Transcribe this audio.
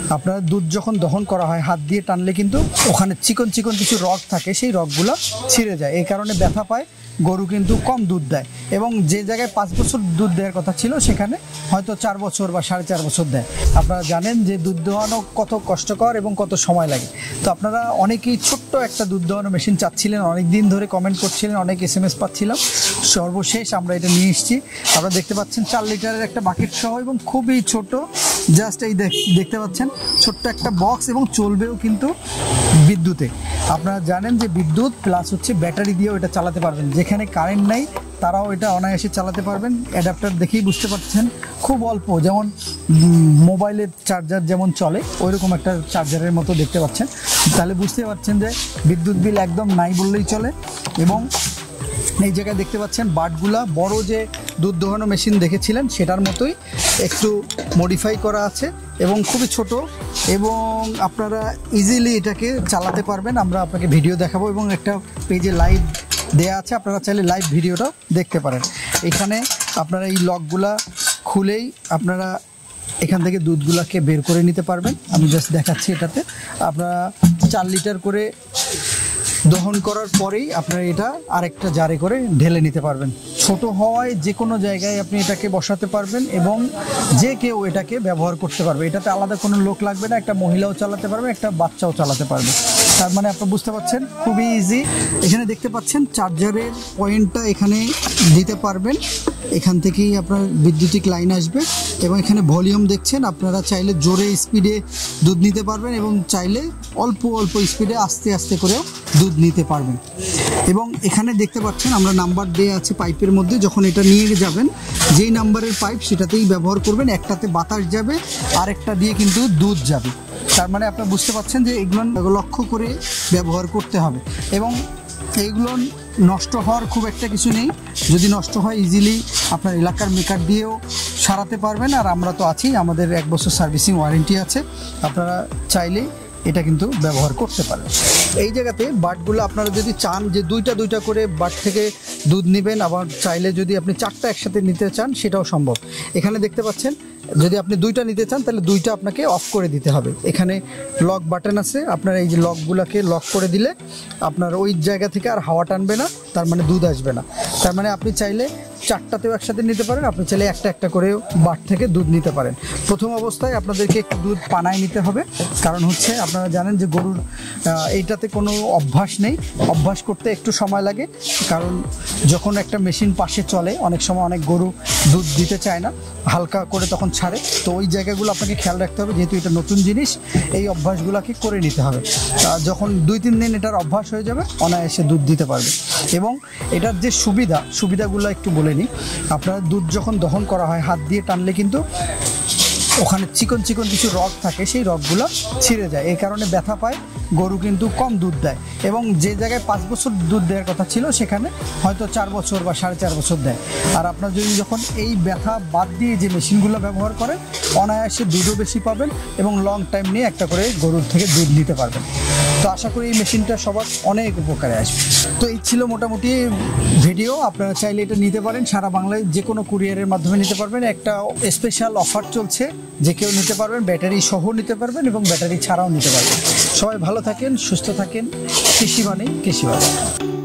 আপনার দুধ যখন দহন করা হয় হাত দিয়ে টানলে কিন্তু ওখানে চিকন চিকন কিছু রগ থাকে, সেই রগগুলো ছিঁড়ে যায়, এই কারণে ব্যথা পায়, গরু কিন্তু কম দুধ দেয়। এবং যে জায়গায় 5 বছর দুধ দেওয়ার কথা ছিল সেখানে হয়তো 4 বছর বা 4.5 বছর দেয়। আপনারা জানেন যে দুধ দোহানো কত কষ্টকর এবং কত সময় লাগে। তো আপনারা অনেকেই ছোট্ট একটা দুধ দোহানো মেশিন চাচ্ছিলেন, অনেক দিন ধরে কমেন্ট করছিলেন, অনেক SMS পাচ্ছিলাম। সর্বশেষ আমরা এটা নিয়ে এসেছি। আপনারা দেখতে পাচ্ছেন 4 লিটারের একটা বাকেট সহ এবং খুবই ছোট, জাস্ট এই দেখতে পাচ্ছেন ছোট্ট একটা বক্স, এবং চলবেও কিন্তু বিদ্যুতে। আপনারা জানেন যে বিদ্যুৎ প্লাস হচ্ছে ব্যাটারি দিয়েও এটা চালাতে পারবেন, যেখানে কারেন্ট নাই তারাও এটা অনায়াসে চালাতে পারবেন। অ্যাডাপ্টার দেখেই বুঝতে পারছেন খুব অল্প, যেমন মোবাইলের চার্জার যেমন চলে ওইরকম একটা চার্জারের মতো দেখতে পাচ্ছেন। তাহলে বুঝতে পারছেন যে বিদ্যুৎ বিল একদম নাই বললেই চলে। এবং এই জায়গায় দেখতে পাচ্ছেন বাটগুলা বড় যে দুধ দোহানো মেশিন দেখেছিলেন সেটার মতোই একটু মডিফাই করা আছে এবং খুবই ছোট, এবং আপনারা ইজিলি এটাকে চালাতে পারবেন। আমরা আপনাকে ভিডিও দেখাবো এবং একটা পেজে লাইভ দেয়া আছে, আপনারা চাইলে লাইভ ভিডিওটা দেখতে পারেন। এখানে আপনারা এই লকগুলা খুলেই আপনারা এখান থেকে দুধগুলাকে বের করে নিতে পারবেন। আমি জাস্ট দেখাচ্ছি। এটাতে আপনারা 4 লিটার করে দহন করার পরেই আপনারা এটা আরেকটা জারে করে ঢেলে নিতে পারবেন। ছোট হওয়ায় যে কোনো জায়গায় আপনি এটাকে বসাতে পারবেন এবং যে কেউ এটাকে ব্যবহার করতে পারবে। এটাতে আলাদা কোনো লোক লাগবে না, একটা মহিলাও চালাতে পারবে, একটা বাচ্চাও চালাতে পারবে। তার মানে আপনারা বুঝতে পারছেন খুবই ইজি। এখানে দেখতে পাচ্ছেন চার্জারের পয়েন্টটা এখানে দিতে পারবেন, এখান থেকেই আপনার বৈদ্যুতিক লাইন আসবে। এবং এখানে ভলিউম দেখছেন, আপনারা চাইলে জোরে স্পিডে দুধ নিতে পারবেন এবং চাইলে অল্প অল্প স্পিডে আস্তে আস্তে করেও দুধ নিতে পারবেন। এবং এখানে দেখতে পাচ্ছেন আমরা নাম্বার দেওয়া আছে পাইপের মধ্যে, যখন এটা নিয়ে যাবেন যেই নাম্বারের পাইপ সেটাতেই ব্যবহার করবেন। একটাতে বাতাস যাবে আর একটা দিয়ে কিন্তু দুধ যাবে। তার মানে আপনারা বুঝতে পারছেন যে এগুলো লক্ষ্য করে ব্যবহার করতে হবে। এবং এইগুলো নষ্ট হওয়ার খুব একটা কিছু নেই, যদি নষ্ট হয় ইজিলি আপনার এলাকার মেকার দিয়েও সারাতে পারবেন। আর আমরা তো আছি, আমাদের 1 বছর সার্ভিসিং ওয়ারেন্টি আছে, আপনারা চাইলেই এটা কিন্তু ব্যবহার করতে পারেন। এই জায়গাতে বাটগুলো আপনারা যদি চান যে দুইটা করে বাট থেকে দুধ নেবেন, আবার চাইলে যদি আপনি 4টা একসাথে নিতে চান সেটাও সম্ভব। এখানে দেখতে পাচ্ছেন যদি আপনি 2টা নিতে চান তাহলে 2টা আপনাকে অফ করে দিতে হবে। এখানে লক বাটন আছে, আপনারা এই যে লকগুলোকে লক করে দিলে আপনার ওই জায়গা থেকে আর হাওয়া টানবে না, তার মানে দুধ আসবে না। তার মানে আপনি চাইলে 4টাতেও একসাথে নিতে পারেন, আপনি চাইলে একটা করেও বাট থেকে দুধ নিতে পারেন। প্রথম অবস্থায় আপনাদেরকে একটু দুধ পানায় নিতে হবে, কারণ হচ্ছে আপনারা জানেন যে গরুর এইটাতে কোনো অভ্যাস নেই, অভ্যাস করতে একটু সময় লাগে। কারণ যখন একটা মেশিন পাশে চলে অনেক সময় অনেক গরু দুধ দিতে চায় না, হালকা করে তখন ছাড়ে। তো ওই জায়গাগুলো আপনাকে খেয়াল রাখতে হবে, যেহেতু এটা নতুন জিনিস, এই অভ্যাসগুলোকে করে নিতে হবে। যখন 2-3 দিন এটার অভ্যাস হয়ে যাবে অনায়াসে দুধ দিতে পারবে। এবং এটার যে সুবিধাগুলো একটু বলে নিই। আপনার দুধ যখন দহন করা হয় হাত দিয়ে টানলে কিন্তু ওখানে চিকন চিকন কিছু রগ থাকে, সেই রগগুলো ছিঁড়ে যায়, এই কারণে ব্যথা পায়, গরু কিন্তু কম দুধ দেয়। এবং যে জায়গায় 5 বছর দুধ দেওয়ার কথা ছিল সেখানে হয়তো 4 বছর বা 4.5 বছর দেয়। আর আপনার যদি যখন এই ব্যথা বাদ দিয়ে যে মেশিনগুলো ব্যবহার করেন অনায়াসে দুধও বেশি পাবেন এবং লং টাইম নিয়ে একটা করে গরুর থেকে দুধ নিতে পারবেন। তো আশা করি এই মেশিনটা সবার অনেক উপকারে আসবে। তো এই ছিল মোটামুটি ভিডিও। আপনারা চাইলে এটা নিতে পারেন, সারা বাংলায় যে কোনো কুরিয়ারের মাধ্যমে নিতে পারবেন। একটা স্পেশাল অফার চলছে, যে কেউ নিতে পারবেন, ব্যাটারি সহ নিতে পারবেন এবং ব্যাটারি ছাড়াও নিতে পারবেন। সবাই ভালো থাকেন, সুস্থ থাকেন। কৃষি মানে কৃষি।